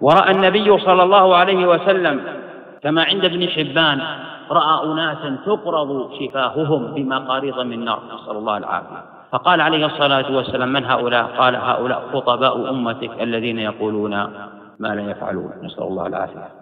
ورأى النبي صلى الله عليه وسلم كما عند ابن حبان، رأى أناسا تقرض شفاههم بمقاريض من نار، نسأل الله العافية، فقال عليه الصلاة والسلام: من هؤلاء؟ قال: هؤلاء خطباء أمتك الذين يقولون ما لا يفعلون، نسأل الله العافية.